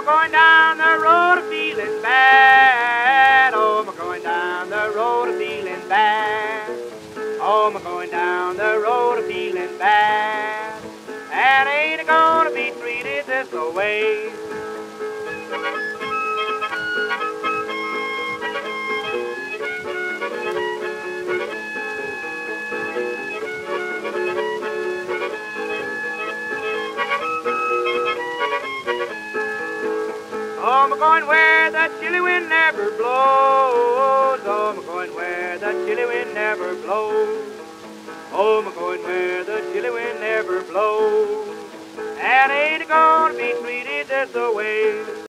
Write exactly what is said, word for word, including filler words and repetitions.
going down the road feeling bad. Oh, I'm going down the road feeling bad. Oh, I'm going down the road feeling bad. And ain't gonna be treated this way. Oh, I'm going where the chilly wind never blows. Oh, I'm going where the chilly wind never blows. Oh, I'm going where the chilly wind never blows. And ain't gonna be treated this way.